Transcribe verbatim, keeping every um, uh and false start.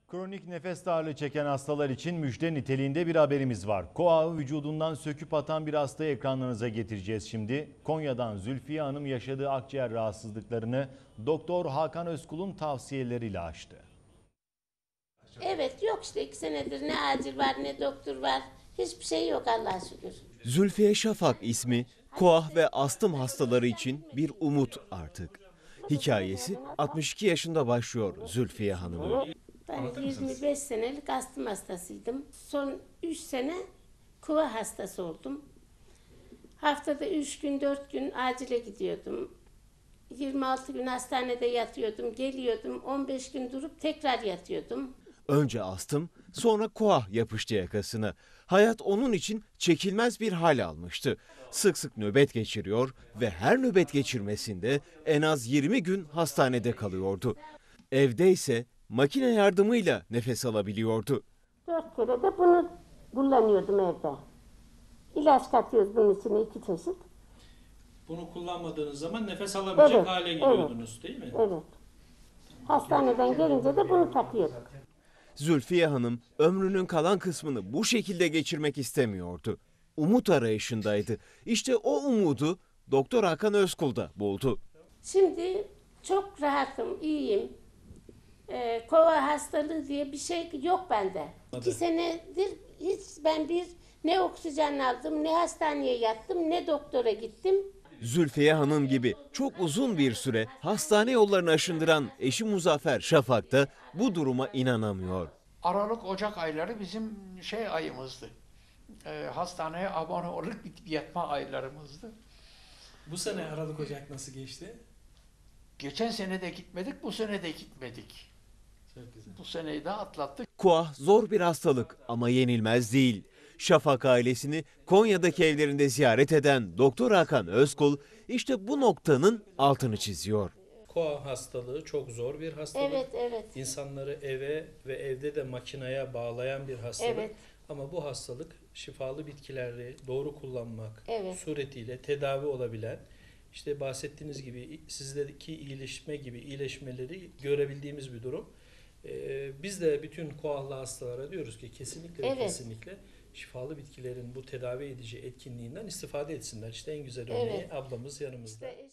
Kronik nefes darlığı çeken hastalar için müjde niteliğinde bir haberimiz var. Koağı vücudundan söküp atan bir hastayı ekranlarınıza getireceğiz şimdi. Konya'dan Zülfiye Hanım yaşadığı akciğer rahatsızlıklarını Doktor Hakan Özkul'un tavsiyeleriyle aştı. Evet, yok işte iki senedir ne acil var ne doktor var. Hiçbir şey yok Allah'a şükür. Zülfiye Şafak ismi koah ve astım hastaları için bir umut artık. Hikayesi altmış iki yaşında başlıyor Zülfiye Hanım'ın. Ben yirmi beş senelik astım hastasıydım. Son üç sene kuva hastası oldum. Haftada üç gün dört gün acile gidiyordum. yirmi altı gün hastanede yatıyordum, geliyordum. on beş gün durup tekrar yatıyordum. Önce astım, sonra koah yapıştı yakasına. Hayat onun için çekilmez bir hal almıştı. Sık sık nöbet geçiriyor ve her nöbet geçirmesinde en az yirmi gün hastanede kalıyordu. Evde ise makine yardımıyla nefes alabiliyordu. Dört kere de bunu kullanıyordum evde. İlaç katıyoruz bunun içine iki çeşit. Bunu kullanmadığınız zaman nefes alamayacak Evet, hale evet. geliyordunuz değil mi? Evet. Hastaneden gelince de bunu takıyorduk. Zülfiye Hanım ömrünün kalan kısmını bu şekilde geçirmek istemiyordu. Umut arayışındaydı. İşte o umudu Doktor Hakan Özkul'da buldu. Şimdi çok rahatım, iyiyim. Ee, kova hastalığı diye bir şey yok bende. İki senedir hiç ben bir ne oksijen aldım, ne hastaneye yattım, ne doktora gittim. Zülfiye Hanım gibi çok uzun bir süre hastane yollarını aşındıran eşi Muzaffer Şafak da bu duruma inanamıyor. Aralık, Ocak ayları bizim şey ayımızdı. Ee, hastaneye abone olup gidip yatma aylarımızdı. Bu sene Aralık Ocak nasıl geçti? Geçen sene de gitmedik, bu sene de gitmedik. Çok güzel. Bu seneyi de atlattık. Koah zor bir hastalık ama yenilmez değil. Şafak ailesini Konya'daki evlerinde ziyaret eden Doktor Hakan Özkul işte bu noktanın altını çiziyor. Koa hastalığı çok zor bir hastalık. Evet, evet. İnsanları eve ve evde de makineye bağlayan bir hastalık. Evet. Ama bu hastalık şifalı bitkileri doğru kullanmak Evet. suretiyle tedavi olabilen, işte bahsettiğiniz gibi sizdeki iyileşme gibi iyileşmeleri görebildiğimiz bir durum. Ee, biz de bütün koahlı hastalara diyoruz ki kesinlikle ve Evet. kesinlikle şifalı bitkilerin bu tedavi edici etkinliğinden istifade etsinler. İşte en güzel örneği Evet. ablamız yanımızda. İşte